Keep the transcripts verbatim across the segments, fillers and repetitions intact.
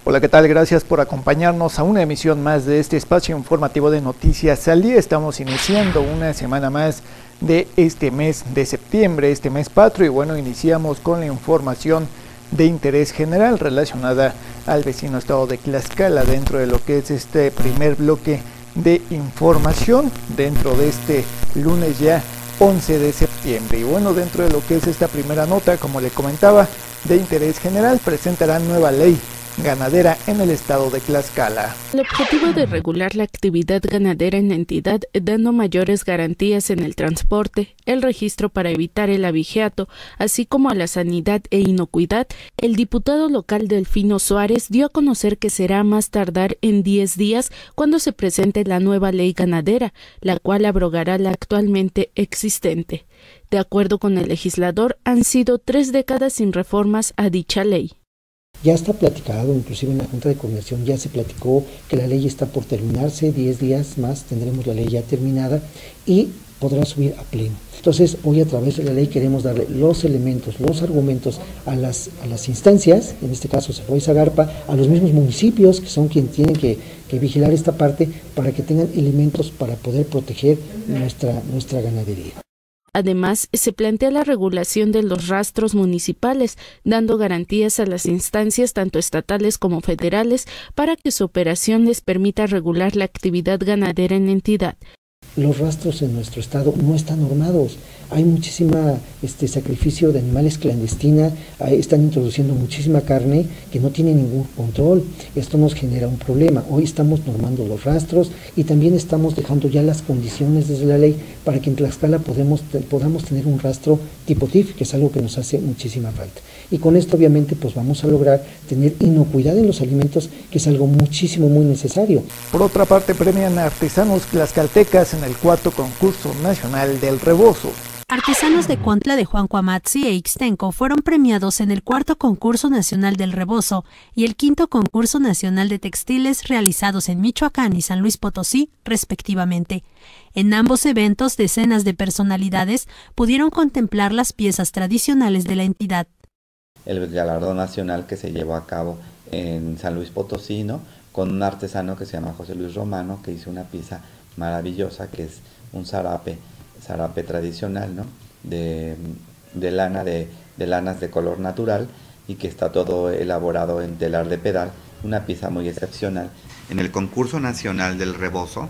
Hola, ¿qué tal? Gracias por acompañarnos a una emisión más de este espacio informativo de Noticias al Día. Estamos iniciando una semana más de este mes de septiembre, este mes patrio, y bueno, iniciamos con la información de interés general relacionada al vecino estado de Tlaxcala dentro de lo que es este primer bloque de información dentro de este lunes ya once de septiembre. Y bueno, dentro de lo que es esta primera nota, como le comentaba, de interés general, presentarán nueva ley ganadera en el estado de Tlaxcala. El objetivo de regular la actividad ganadera en la entidad, dando mayores garantías en el transporte, el registro para evitar el abigeato, así como a la sanidad e inocuidad, el diputado local Delfino Suárez dio a conocer que será más tardar en diez días cuando se presente la nueva ley ganadera, la cual abrogará la actualmente existente. De acuerdo con el legislador, han sido tres décadas sin reformas a dicha ley. Ya está platicado, inclusive en la Junta de Coordinación ya se platicó que la ley está por terminarse, diez días más tendremos la ley ya terminada y podrá subir a pleno. Entonces, hoy a través de la ley queremos darle los elementos, los argumentos a las, a las instancias, en este caso Zapopan y Zagarpa, a los mismos municipios que son quienes tienen que, que vigilar esta parte para que tengan elementos para poder proteger nuestra, nuestra ganadería. Además, se plantea la regulación de los rastros municipales, dando garantías a las instancias tanto estatales como federales para que su operación les permita regular la actividad ganadera en la entidad. Los rastros en nuestro estado no están normados. Hay muchísima este, sacrificio de animales clandestina, hay, están introduciendo muchísima carne que no tiene ningún control. Esto nos genera un problema. Hoy estamos normando los rastros y también estamos dejando ya las condiciones desde la ley para que en Tlaxcala podemos, podamos tener un rastro tipo T I F, que es algo que nos hace muchísima falta. Y con esto obviamente pues vamos a lograr tener inocuidad en los alimentos, que es algo muchísimo, muy necesario. Por otra parte, premian a artesanos tlaxcaltecas en el cuarto concurso nacional del rebozo. Artesanos de Cuantla de Juan Cuamatzi e Ixtenco fueron premiados en el cuarto concurso nacional del rebozo y el quinto concurso nacional de textiles realizados en Michoacán y San Luis Potosí, respectivamente. En ambos eventos, decenas de personalidades pudieron contemplar las piezas tradicionales de la entidad. El galardón nacional que se llevó a cabo en San Luis Potosí, ¿no?, con un artesano que se llama José Luis Romano, que hizo una pieza maravillosa que es un zarape, zarape tradicional, ¿no?, de, de lana, de, de lanas de color natural, y que está todo elaborado en telar de pedal, una pieza muy excepcional. En el concurso nacional del rebozo,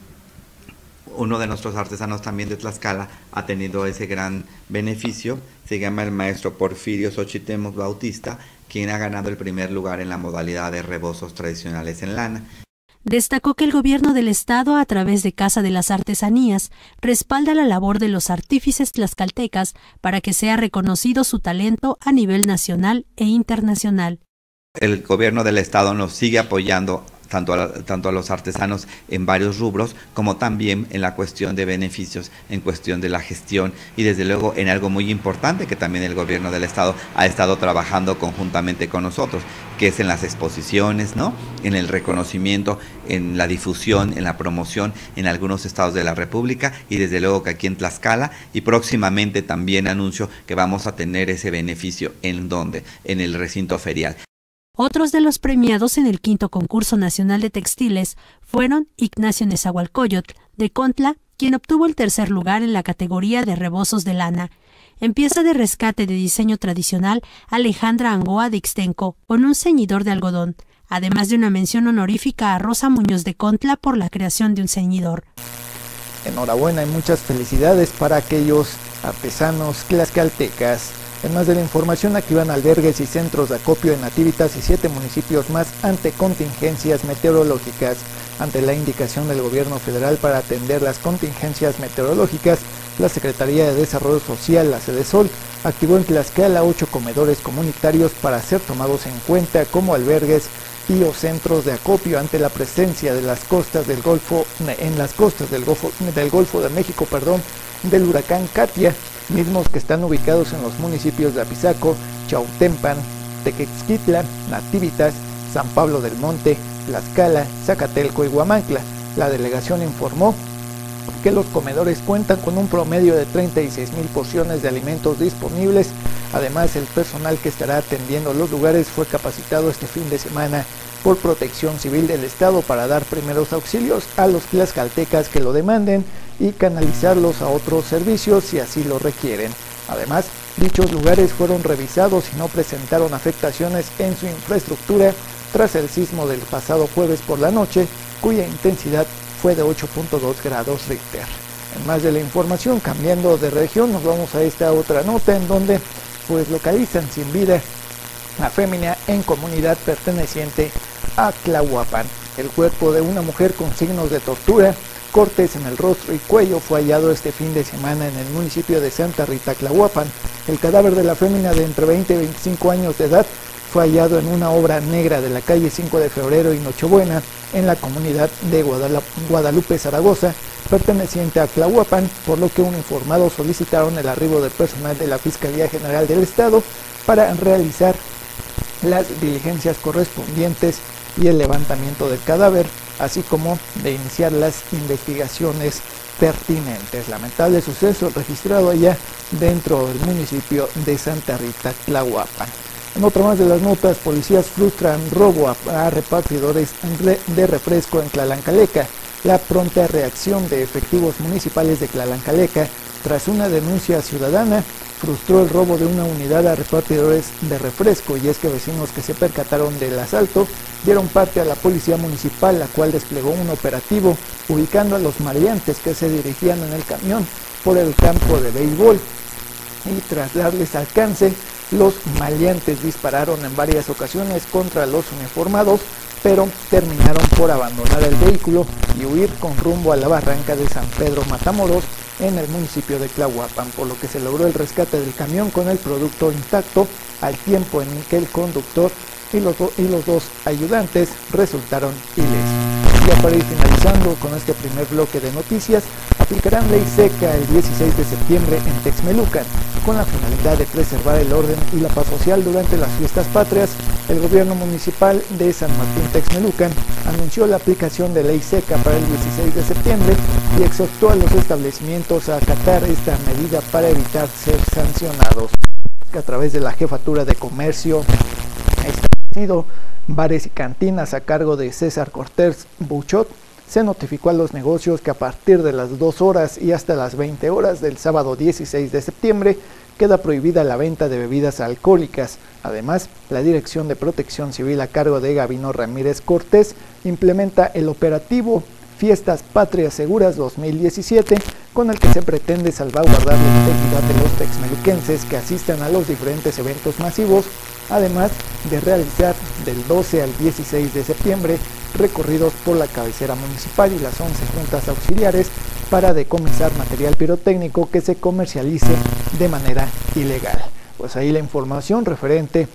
uno de nuestros artesanos también de Tlaxcala ha tenido ese gran beneficio, se llama el maestro Porfirio Xochitemos Bautista, quien ha ganado el primer lugar en la modalidad de rebozos tradicionales en lana. Destacó que el gobierno del estado, a través de Casa de las Artesanías, respalda la labor de los artífices tlaxcaltecas para que sea reconocido su talento a nivel nacional e internacional. El gobierno del estado nos sigue apoyando tanto a, tanto a los artesanos en varios rubros, como también en la cuestión de beneficios, en cuestión de la gestión, y desde luego en algo muy importante que también el gobierno del estado ha estado trabajando conjuntamente con nosotros, que es en las exposiciones, ¿no?, en el reconocimiento, en la difusión, en la promoción en algunos estados de la República, y desde luego que aquí en Tlaxcala, y próximamente también anuncio que vamos a tener ese beneficio en donde, en el recinto ferial. Otros de los premiados en el quinto concurso nacional de textiles fueron Ignacio Nezahualcóyotl de Contla, quien obtuvo el tercer lugar en la categoría de rebozos de lana. En pieza de rescate de diseño tradicional, Alejandra Angoa de Ixtenco, con un ceñidor de algodón, además de una mención honorífica a Rosa Muñoz de Contla por la creación de un ceñidor. Enhorabuena y muchas felicidades para aquellos artesanos tlaxcaltecas. En más de la información, activan albergues y centros de acopio en Nativitas y siete municipios más ante contingencias meteorológicas. Ante la indicación del gobierno federal para atender las contingencias meteorológicas, la Secretaría de Desarrollo Social, la Sedesol, activó en Tlaxcala ocho comedores comunitarios para ser tomados en cuenta como albergues y o centros de acopio ante la presencia de las costas del Golfo, en las costas del Golfo, del Golfo de México, perdón, del huracán Katia, mismos que están ubicados en los municipios de Apizaco, Chautempan, Tequexquitla, Nativitas, San Pablo del Monte, Tlaxcala, Zacatelco y Huamantla. La delegación informó que los comedores cuentan con un promedio de treinta y seis mil porciones de alimentos disponibles Además, el personal que estará atendiendo los lugares fue capacitado este fin de semana por Protección Civil del Estado para dar primeros auxilios a los tlaxcaltecas que lo demanden y canalizarlos a otros servicios si así lo requieren. Además, dichos lugares fueron revisados y no presentaron afectaciones en su infraestructura tras el sismo del pasado jueves por la noche, cuya intensidad fue de ocho punto dos grados Richter. En más de la información, cambiando de región, nos vamos a esta otra nota en donde pues localizan sin vida a fémina en comunidad perteneciente a Tlahuapan. El cuerpo de una mujer con signos de tortura, cortes en el rostro y cuello fue hallado este fin de semana en el municipio de Santa Rita, Tlahuapan. El cadáver de la fémina de entre veinte y veinticinco años de edad fue hallado en una obra negra de la calle cinco de febrero y Nochebuena en la comunidad de Guadalupe, Zaragoza, perteneciente a Tlahuapan, por lo que uniformados solicitaron el arribo del personal de la Fiscalía General del Estado para realizar las diligencias correspondientes y el levantamiento del cadáver, así como de iniciar las investigaciones pertinentes. Lamentable suceso registrado allá dentro del municipio de Santa Rita, Tlahuapan. En otra más de las notas, policías frustran robo a, a repartidores de refresco en Tlalancaleca. La pronta reacción de efectivos municipales de Tlalancaleca, tras una denuncia ciudadana, frustró el robo de una unidad a repartidores de refresco, y es que vecinos que se percataron del asalto dieron parte a la policía municipal, la cual desplegó un operativo ubicando a los maleantes que se dirigían en el camión por el campo de béisbol, y tras darles alcance, los maleantes dispararon en varias ocasiones contra los uniformados, pero terminaron por abandonar el vehículo y huir con rumbo a la barranca de San Pedro Matamoros en el municipio de Tlahuapan, por lo que se logró el rescate del camión con el producto intacto, al tiempo en el que el conductor y los, do, y los dos ayudantes resultaron ilesos. Ya para ir finalizando con este primer bloque de noticias, aplicarán ley seca el dieciséis de septiembre en Texmelucan, con la finalidad de preservar el orden y la paz social durante las fiestas patrias. El gobierno municipal de San Martín Texmelucan anunció la aplicación de ley seca para el dieciséis de septiembre y exhortó a los establecimientos a acatar esta medida para evitar ser sancionados. A través de la Jefatura de Comercio ha establecido bares y cantinas a cargo de César Cortés Buchot, se notificó a los negocios que a partir de las dos horas y hasta las veinte horas del sábado dieciséis de septiembre queda prohibida la venta de bebidas alcohólicas. Además, la Dirección de Protección Civil a cargo de Gabino Ramírez Cortés implementa el operativo Fiestas Patrias Seguras dos mil diecisiete, con el que se pretende salvaguardar la integridad de los texmeluquenses que asisten a los diferentes eventos masivos, además de realizar del doce al dieciséis de septiembre recorridos por la cabecera municipal y las once juntas auxiliares para decomisar material pirotécnico que se comercialice de manera ilegal. Pues ahí la información referente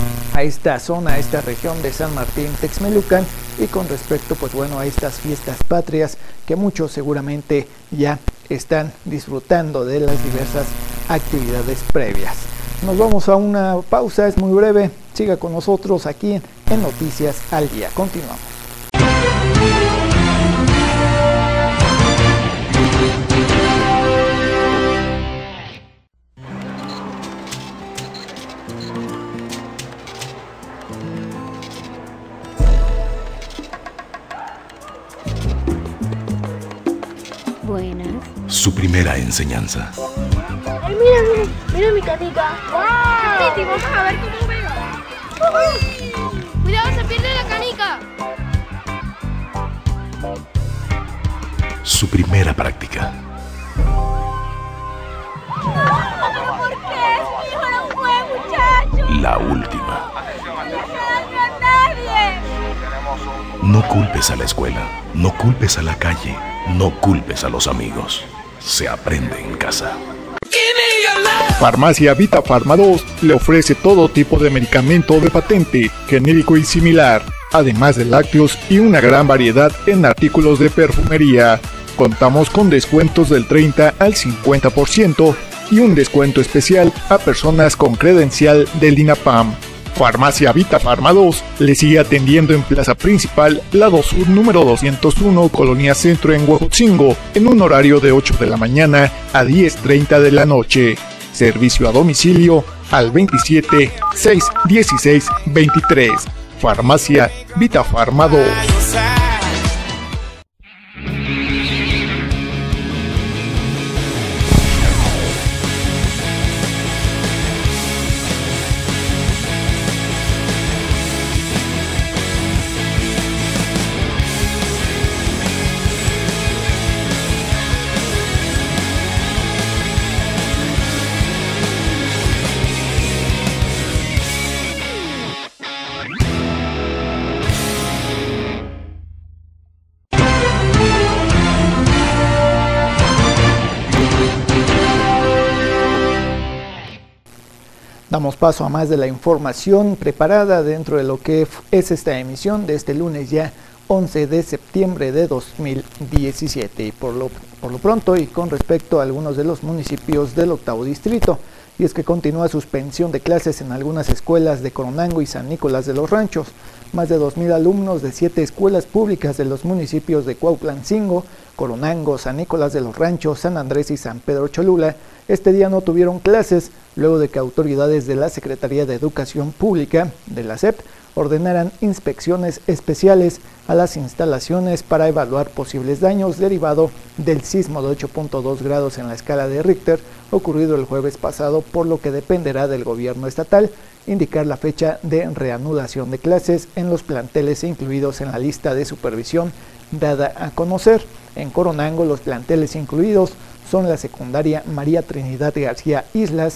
a esta zona, a esta región de San Martín Texmelucan, y con respecto pues bueno a estas fiestas patrias que muchos seguramente ya están disfrutando de las diversas actividades previas. Nos vamos a una pausa, es muy breve, siga con nosotros aquí en Noticias al Día, continuamos. Buenas. Su primera enseñanza. Ay, mira, mira, mira mi canica. ¡Wow! Titi, vamos a ver cómo pega. Uh-huh. Cuidado, se pierde la canica. Su primera práctica. No, ¿por qué? Mi hijo no fue, muchacho. La última. No se daño a nadie. No culpes a la escuela, no culpes a la calle, no culpes a los amigos. Se aprende en casa. Farmacia Vita Farma dos le ofrece todo tipo de medicamento de patente, genérico y similar, además de lácteos y una gran variedad en artículos de perfumería. Contamos con descuentos del treinta al cincuenta por ciento y un descuento especial a personas con credencial del INAPAM. Farmacia Vita Farma dos le sigue atendiendo en Plaza Principal, lado sur número doscientos uno, Colonia Centro en Huejotzingo, en un horario de ocho de la mañana a diez treinta de la noche. Servicio a domicilio al veintisiete seis dieciséis veintitrés. Farmacia Vita Farma dos. Damos paso a más de la información preparada dentro de lo que es esta emisión de este lunes ya once de septiembre de dos mil diecisiete. Y por lo, por lo pronto y con respecto a algunos de los municipios del octavo distrito, y es que continúa suspensión de clases en algunas escuelas de Coronango y San Nicolás de los Ranchos. Más de dos mil alumnos de siete escuelas públicas de los municipios de Cuautlancingo, Coronango, San Nicolás de los Ranchos, San Andrés y San Pedro Cholula este día no tuvieron clases luego de que autoridades de la Secretaría de Educación Pública de la S E P ordenaran inspecciones especiales a las instalaciones para evaluar posibles daños derivados del sismo de ocho punto dos grados en la escala de Richter ocurrido el jueves pasado, por lo que dependerá del gobierno estatal indicar la fecha de reanudación de clases en los planteles incluidos en la lista de supervisión dada a conocer. En Coronango los planteles incluidos son la secundaria María Trinidad García Islas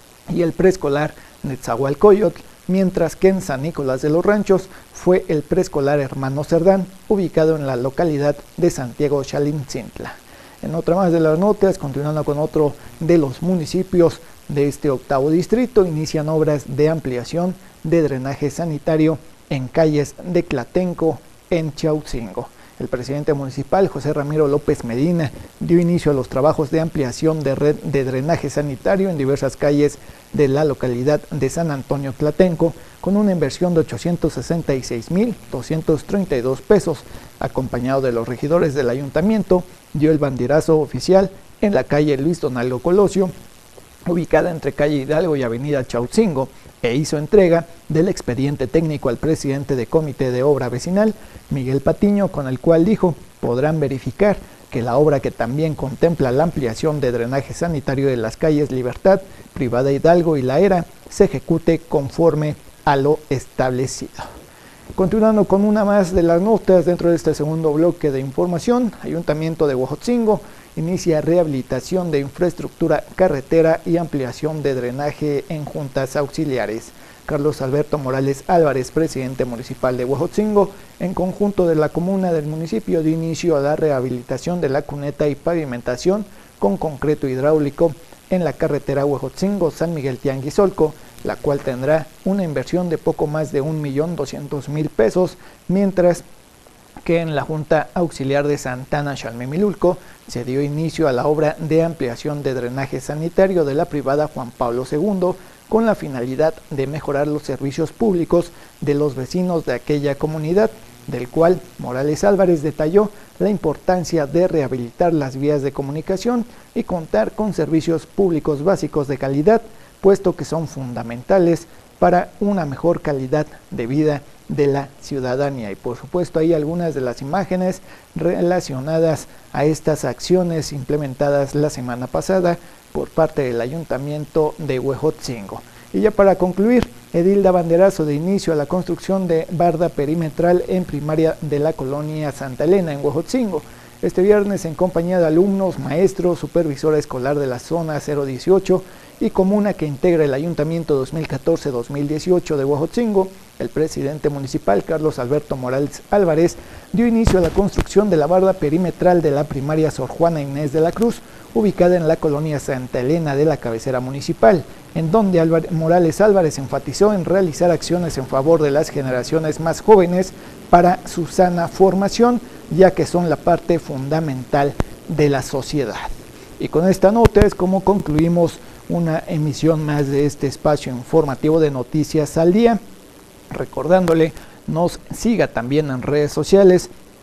y el preescolar Netzahualcóyotl, mientras que en San Nicolás de los Ranchos fue el preescolar Hermano Cerdán, ubicado en la localidad de Santiago Xalintzintla. En otra más de las notas, continuando con otro de los municipios de este octavo distrito, inician obras de ampliación de drenaje sanitario en calles de Tlatenco, en Chautzingo. El presidente municipal, José Ramiro López Medina, dio inicio a los trabajos de ampliación de red de drenaje sanitario en diversas calles de la localidad de San Antonio Tlatenco, con una inversión de ochocientos sesenta y seis mil doscientos treinta y dos pesos. Acompañado de los regidores del ayuntamiento, dio el banderazo oficial en la calle Luis Donaldo Colosio, ubicada entre calle Hidalgo y avenida Chautzingo, e hizo entrega del expediente técnico al presidente de Comité de Obra Vecinal, Miguel Patiño, con el cual dijo podrán verificar que la obra, que también contempla la ampliación de drenaje sanitario de las calles Libertad, Privada Hidalgo y La Era, se ejecute conforme a lo establecido. Continuando con una más de las notas dentro de este segundo bloque de información, Ayuntamiento de Huejotzingo inicia rehabilitación de infraestructura carretera y ampliación de drenaje en juntas auxiliares. Carlos Alberto Morales Álvarez, presidente municipal de Huejotzingo, en conjunto de la comuna del municipio, dio inicio a la rehabilitación de la cuneta y pavimentación con concreto hidráulico en la carretera Huejotzingo-San Miguel Tianguisolco, la cual tendrá una inversión de poco más de un millón doscientos mil pesos, mientras que en la Junta Auxiliar de Santana Xalmimilulco se dio inicio a la obra de ampliación de drenaje sanitario de la privada Juan Pablo segundo, con la finalidad de mejorar los servicios públicos de los vecinos de aquella comunidad, del cual Morales Álvarez detalló la importancia de rehabilitar las vías de comunicación y contar con servicios públicos básicos de calidad, puesto que son fundamentales para una mejor calidad de vida de la ciudadanía. Y por supuesto hay algunas de las imágenes relacionadas a estas acciones implementadas la semana pasada por parte del Ayuntamiento de Huejotzingo. Y ya para concluir, edil da banderazo de inicio a la construcción de barda perimetral en primaria de la colonia Santa Elena en Huejotzingo. Este viernes, en compañía de alumnos, maestros, supervisora escolar de la zona cero dieciocho y comuna que integra el Ayuntamiento dos mil catorce dos mil dieciocho de Huejotzingo, el presidente municipal, Carlos Alberto Morales Álvarez, dio inicio a la construcción de la barda perimetral de la primaria Sor Juana Inés de la Cruz, ubicada en la colonia Santa Elena de la cabecera municipal, en donde Álvarez, Morales Álvarez enfatizó en realizar acciones en favor de las generaciones más jóvenes para su sana formación, ya que son la parte fundamental de la sociedad. Y con esta nota es como concluimos una emisión más de este espacio informativo de Noticias al Día, recordándole nos siga también en redes sociales,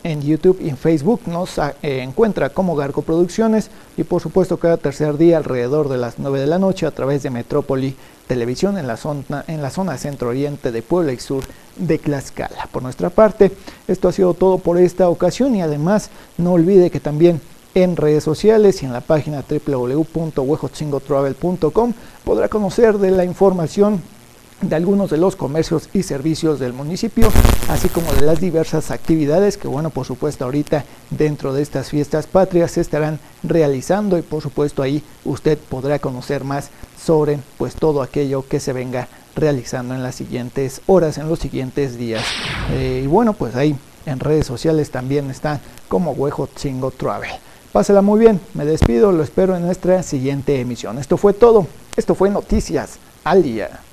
en YouTube y en Facebook nos eh, encuentra como Garco Producciones, y por supuesto cada tercer día alrededor de las nueve de la noche a través de Metrópoli Televisión en la zona, en la zona centro-oriente de Puebla y sur de Tlaxcala. Por nuestra parte, esto ha sido todo por esta ocasión, y además no olvide que también en redes sociales y en la página doble u doble u doble u punto huejotzingo travel punto com podrá conocer de la información de algunos de los comercios y servicios del municipio, así como de las diversas actividades que, bueno, por supuesto ahorita dentro de estas fiestas patrias se estarán realizando, y por supuesto ahí usted podrá conocer más sobre pues todo aquello que se venga realizando en las siguientes horas, en los siguientes días. Eh, y bueno, pues ahí en redes sociales también está como Huejotzingo Travel. Pásela muy bien, me despido, lo espero en nuestra siguiente emisión. Esto fue todo, esto fue Noticias al Día.